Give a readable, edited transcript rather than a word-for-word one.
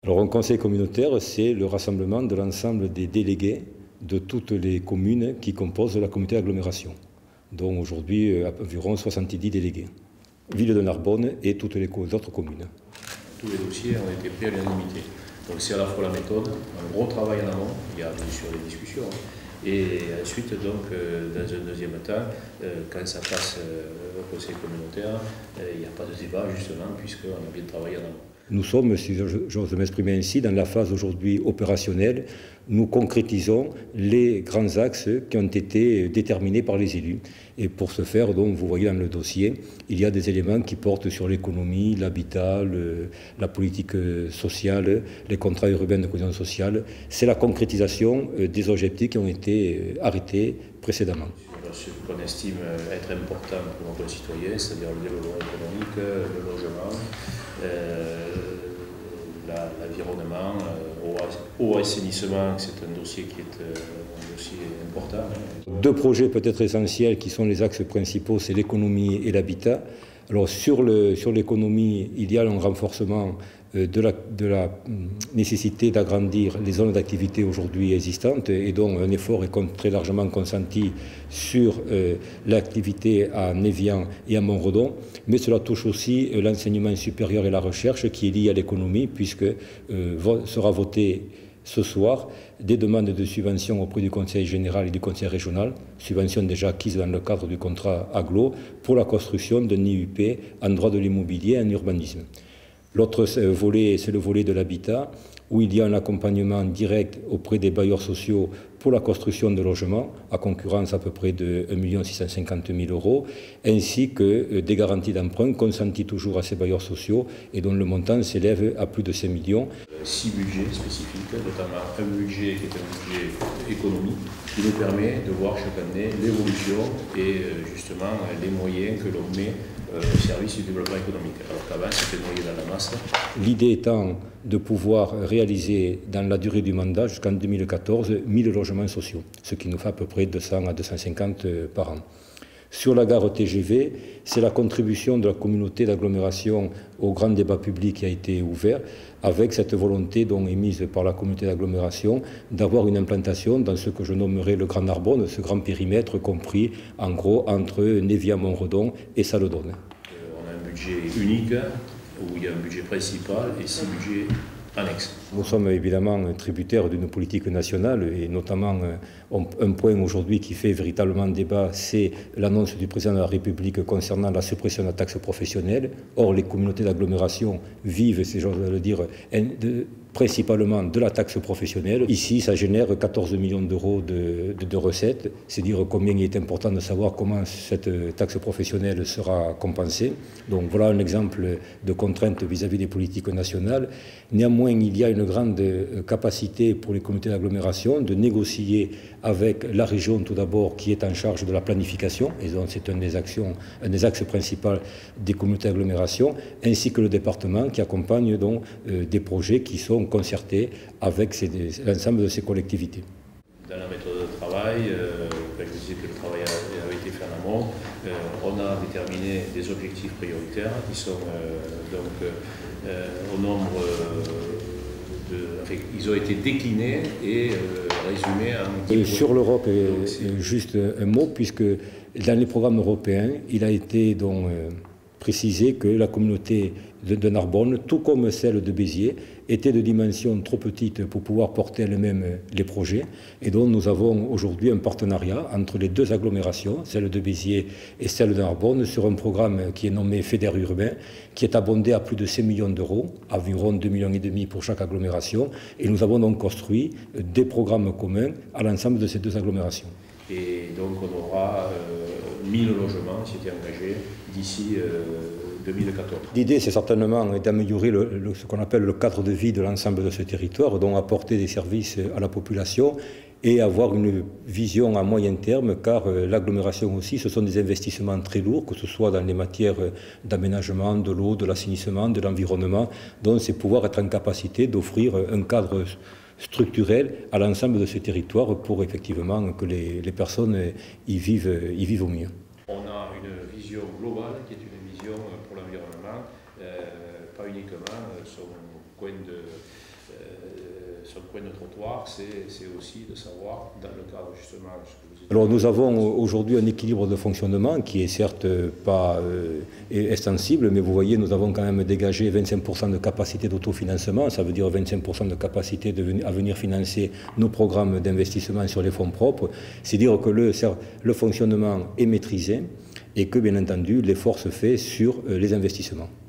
Alors un conseil communautaire, c'est le rassemblement de l'ensemble des délégués de toutes les communes qui composent la communauté d'agglomération, dont aujourd'hui environ 70 délégués. Ville de Narbonne et toutes les autres communes. Tous les dossiers ont été pris à l'unanimité. Donc c'est à la fois la méthode, un gros travail en amont, il y a bien sûr des discussions, et ensuite donc dans un deuxième temps, quand ça passe au conseil communautaire, il n'y a pas de débat justement puisqu'on a bien travaillé en amont. Nous sommes, si j'ose m'exprimer ainsi, dans la phase aujourd'hui opérationnelle. Nous concrétisons les grands axes qui ont été déterminés par les élus. Et pour ce faire, donc, vous voyez dans le dossier, il y a des éléments qui portent sur l'économie, l'habitat, la politique sociale, les contrats urbains de cohésion sociale. C'est la concrétisation des objectifs qui ont été arrêtés précédemment. Ce qu'on estime être important pour nos concitoyens, c'est-à-dire le développement économique, le logement, l'environnement, au assainissement, c'est un dossier qui est un dossier important. Deux projets peut-être essentiels qui sont les axes principaux, c'est l'économie et l'habitat. Alors sur l'économie, il y a un renforcement de la nécessité d'agrandir les zones d'activité aujourd'hui existantes et donc un effort est très largement consenti sur l'activité à Névian et à Montredon, mais cela touche aussi l'enseignement supérieur et la recherche qui est lié à l'économie puisque sera voté ce soir des demandes de subventions auprès du Conseil général et du Conseil régional, subventions déjà acquises dans le cadre du contrat AGLO, pour la construction d'un IUP en droit de l'immobilier et en urbanisme. L'autre volet, c'est le volet de l'habitat, où il y a un accompagnement direct auprès des bailleurs sociaux pour la construction de logements, à concurrence à peu près de 1 650 000 €, ainsi que des garanties d'emprunt consenties toujours à ces bailleurs sociaux et dont le montant s'élève à plus de 5 millions. 6 budgets spécifiques, notamment un budget qui est un budget économique, qui nous permet de voir chaque année l'évolution et justement les moyens que l'on met au service du développement économique. Alors qu'avant, c'était noyé dans la masse. L'idée étant de pouvoir réaliser dans la durée du mandat jusqu'en 2014 1000 logements sociaux, ce qui nous fait à peu près 200 à 250 par an. Sur la gare TGV, c'est la contribution de la communauté d'agglomération au grand débat public qui a été ouvert, avec cette volonté donc émise par la communauté d'agglomération d'avoir une implantation dans ce que je nommerai le Grand Narbonne, ce grand périmètre compris en gros entre Névian-Montredon et Saledonne. On a un budget unique où il y a un budget principal et 6 budgets annexes. Nous sommes évidemment tributaires d'une politique nationale et notamment un point aujourd'hui qui fait véritablement débat, c'est l'annonce du président de la République concernant la suppression de la taxe professionnelle. Or, les communautés d'agglomération vivent, si j'ose le dire, principalement de la taxe professionnelle. Ici, ça génère 14 millions d'euros de recettes. C'est dire combien il est important de savoir comment cette taxe professionnelle sera compensée. Donc voilà un exemple de contrainte vis-à-vis des politiques nationales. Néanmoins, il y a une grande capacité pour les communautés d'agglomération de négocier avec la région tout d'abord qui est en charge de la planification, et donc c'est un des axes principaux des communautés d'agglomération, ainsi que le département qui accompagne donc des projets qui sont concertés avec l'ensemble de ces collectivités. Dans la méthode de travail, je disais que le travail avait été fait en amont, on a déterminé des objectifs prioritaires qui sont au nombre ils ont été déclinés et résumés en... Sur l'Europe, juste un mot, puisque dans les programmes européens, il a été donc précisé que la communauté de Narbonne, tout comme celle de Béziers, était de dimension trop petite pour pouvoir porter elle-même les projets. Et donc nous avons aujourd'hui un partenariat entre les deux agglomérations, celle de Béziers et celle de Narbonne, sur un programme qui est nommé FEDER Urbain, qui est abondé à plus de 5 millions d'euros, environ 2,5 millions pour chaque agglomération. Et nous avons donc construit des programmes communs à l'ensemble de ces deux agglomérations. Et donc on aura 1000 logements qui étaient engagés d'ici 2014. L'idée, c'est certainement d'améliorer ce qu'on appelle le cadre de vie de l'ensemble de ce territoire, donc apporter des services à la population et avoir une vision à moyen terme, car l'agglomération aussi, ce sont des investissements très lourds, que ce soit dans les matières d'aménagement, de l'eau, de l'assainissement, de l'environnement. Donc c'est pouvoir être en capacité d'offrir un cadre structurel à l'ensemble de ce territoire pour effectivement que les personnes y vivent au mieux. On a une vision globale qui est une vision pour l'environnement, pas uniquement son coin son coin de trottoir, c'est aussi de savoir, dans le cadre justement... Alors nous avons aujourd'hui un équilibre de fonctionnement qui est certes pas extensible, mais vous voyez, nous avons quand même dégagé 25% de capacité d'autofinancement, ça veut dire 25% de capacité à venir financer nos programmes d'investissement sur les fonds propres. C'est dire que le fonctionnement est maîtrisé et que bien entendu l'effort se fait sur les investissements.